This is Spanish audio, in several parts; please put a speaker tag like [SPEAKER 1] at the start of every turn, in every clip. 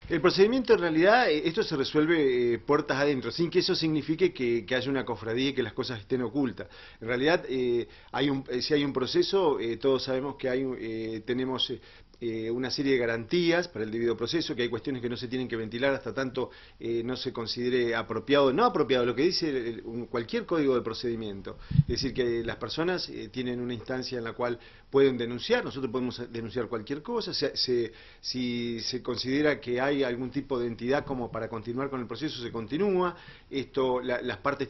[SPEAKER 1] El procedimiento en realidad, esto se resuelve puertas adentro, sin que eso signifique que haya una cofradía y que las cosas estén ocultas. En realidad, si hay un proceso, todos sabemos que tenemos una serie de garantías para el debido proceso, que hay cuestiones que no se tienen que ventilar hasta tanto no se considere apropiado, no apropiado, lo que dice cualquier código de procedimiento. Es decir, que las personas tienen una instancia en la cual pueden denunciar, nosotros podemos denunciar cualquier cosa, si se considera que hay algún tipo de entidad como para continuar con el proceso, se continúa. Las partes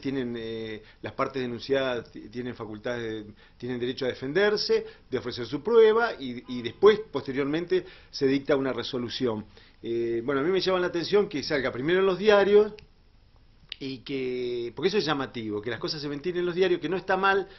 [SPEAKER 1] denunciadas tienen facultades, tienen derecho a defenderse, de ofrecer su prueba y después, posteriormente, se dicta una resolución. Bueno, a mí me llama la atención que salga primero en los diarios, porque eso es llamativo, que las cosas se ventilen en los diarios, que no está mal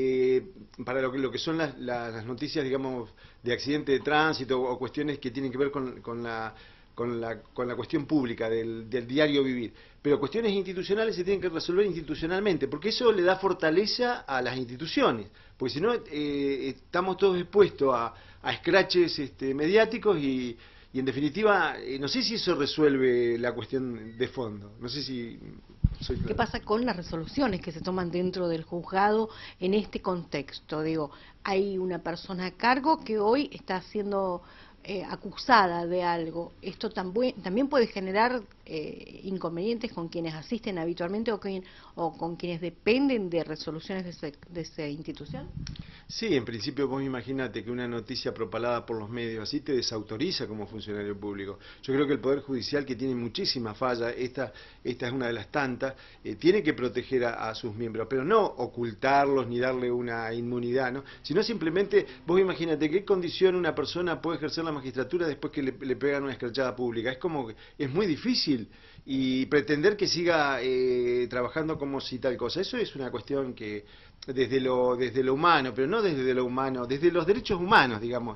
[SPEAKER 1] para lo que son las noticias, digamos, de accidente de tránsito o cuestiones que tienen que ver con la cuestión pública del diario vivir. Pero cuestiones institucionales se tienen que resolver institucionalmente, porque eso le da fortaleza a las instituciones, porque si no estamos todos expuestos a escraches mediáticos y en definitiva, no sé si eso resuelve la cuestión de fondo. No sé si soy claro.
[SPEAKER 2] ¿Qué pasa con las resoluciones que se toman dentro del juzgado en este contexto? Digo, hay una persona a cargo que hoy está siendo acusada de algo. Esto también puede generar inconvenientes con quienes asisten habitualmente o con quienes dependen de resoluciones de esa institución.
[SPEAKER 1] Sí, en principio vos imagínate que una noticia propalada por los medios así te desautoriza como funcionario público. Yo creo que el Poder Judicial, que tiene muchísimas fallas, esta es una de las tantas, tiene que proteger a sus miembros, pero no ocultarlos ni darle una inmunidad, ¿no? Sino simplemente, vos imagínate qué condición una persona puede ejercer la magistratura después que le pegan una escrachada pública. Es como que es muy difícil, y pretender que siga trabajando como si tal cosa. Eso es una cuestión que desde lo humano, pero no desde lo humano, desde los derechos humanos, digamos,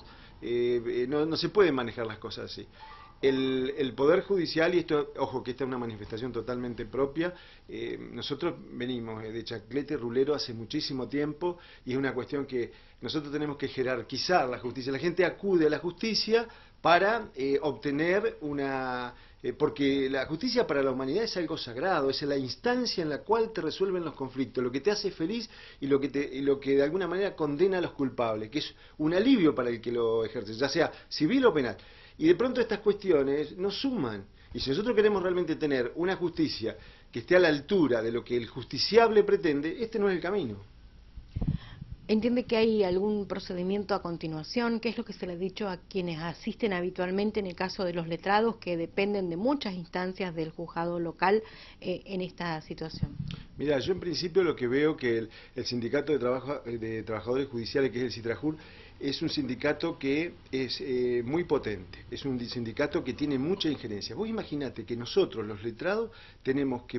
[SPEAKER 1] no se pueden manejar las cosas así. El Poder Judicial, y esto, ojo, que esta es una manifestación totalmente propia, nosotros venimos de Chaclete Rulero hace muchísimo tiempo, y es una cuestión que nosotros tenemos que jerarquizar la justicia. La gente acude a la justicia para obtener porque la justicia para la humanidad es algo sagrado, es la instancia en la cual te resuelven los conflictos, lo que te hace feliz y lo que de alguna manera condena a los culpables, que es un alivio para el que lo ejerce, ya sea civil o penal. Y de pronto estas cuestiones nos suman. Y si nosotros queremos realmente tener una justicia que esté a la altura de lo que el justiciable pretende, este no es el camino.
[SPEAKER 2] ¿Entiende que hay algún procedimiento a continuación? ¿Qué es lo que se le ha dicho a quienes asisten habitualmente en el caso de los letrados, que dependen de muchas instancias del juzgado local en esta situación?
[SPEAKER 1] Mira, yo en principio lo que veo que el sindicato de trabajadores judiciales, que es el Citrajur, es un sindicato que es muy potente, es un sindicato que tiene mucha injerencia. Vos imaginate que nosotros, los letrados, tenemos que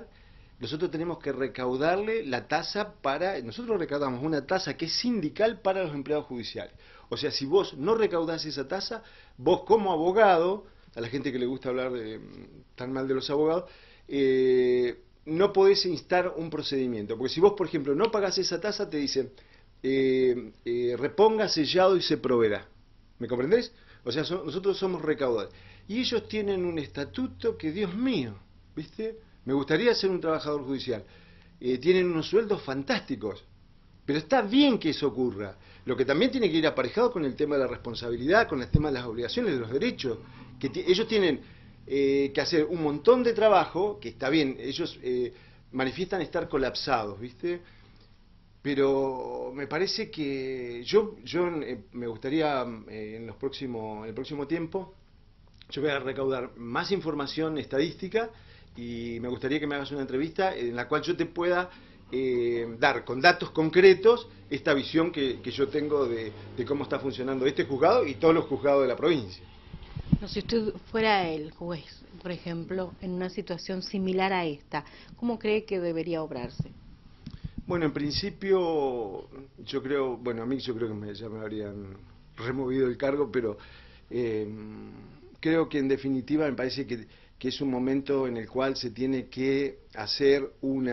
[SPEAKER 1] recaudarle la tasa nosotros recaudamos una tasa que es sindical para los empleados judiciales. O sea, si vos no recaudás esa tasa, vos como abogado, a la gente que le gusta hablar tan mal de los abogados, no podés instar un procedimiento. Porque si vos, por ejemplo, no pagás esa tasa, te dicen, reponga, sellado y se proveerá. ¿Me comprendés? O sea, nosotros somos recaudadores. Y ellos tienen un estatuto que, Dios mío, ¿viste? Me gustaría ser un trabajador judicial. Tienen unos sueldos fantásticos, pero está bien que eso ocurra. Lo que también tiene que ir aparejado con el tema de la responsabilidad, con el tema de las obligaciones, de los derechos. Ellos tienen que hacer un montón de trabajo, que está bien, ellos manifiestan estar colapsados, ¿viste? Pero me parece que yo me gustaría en el próximo tiempo, yo voy a recaudar más información estadística, y me gustaría que me hagas una entrevista en la cual yo te pueda dar con datos concretos esta visión que yo tengo de cómo está funcionando este juzgado y todos los juzgados de la provincia.
[SPEAKER 2] No, si usted fuera el juez, por ejemplo, en una situación similar a esta, ¿cómo cree que debería obrarse?
[SPEAKER 1] Bueno, en principio yo creo que ya me habrían removido el cargo, pero creo que en definitiva me parece que es un momento en el cual se tiene que hacer un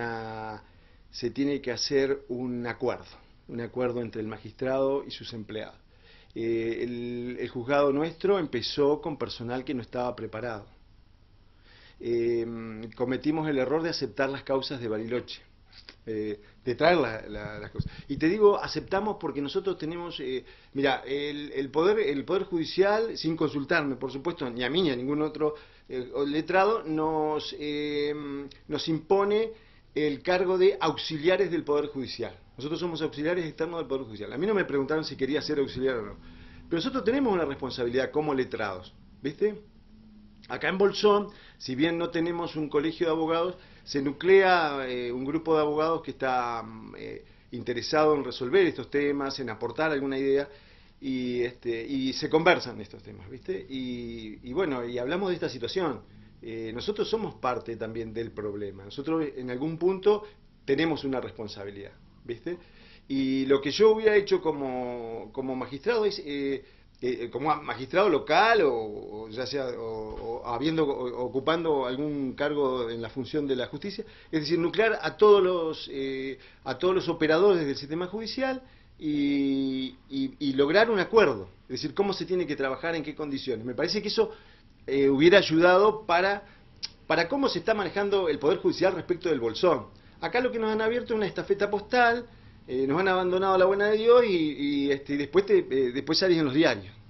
[SPEAKER 1] acuerdo entre el magistrado y sus empleados. el juzgado nuestro empezó con personal que no estaba preparado. Cometimos el error de aceptar las causas de Bariloche, de traer las cosas. Y te digo, aceptamos porque nosotros tenemos, mira, el poder Judicial, sin consultarme, por supuesto, ni a mí ni a ningún otro letrado, nos impone el cargo de auxiliares del Poder Judicial. Nosotros somos auxiliares externos del Poder Judicial. A mí no me preguntaron si quería ser auxiliar o no. Pero nosotros tenemos una responsabilidad como letrados, ¿viste? Acá en Bolsón, si bien no tenemos un colegio de abogados, se nuclea un grupo de abogados que está interesado en resolver estos temas, en aportar alguna idea, y se conversan estos temas, ¿viste? Y bueno, y hablamos de esta situación. Nosotros somos parte también del problema. Nosotros en algún punto tenemos una responsabilidad, ¿viste? Y lo que yo hubiera hecho como magistrado es... como magistrado local o ya sea ocupando algún cargo en la función de la justicia, es decir, nuclear a todos los operadores del sistema judicial y lograr un acuerdo, es decir, cómo se tiene que trabajar, en qué condiciones. Me parece que eso hubiera ayudado para cómo se está manejando el Poder Judicial respecto del Bolsón. Acá lo que nos han abierto es una estafeta postal. Nos han abandonado a la buena de Dios y después salís en los diarios.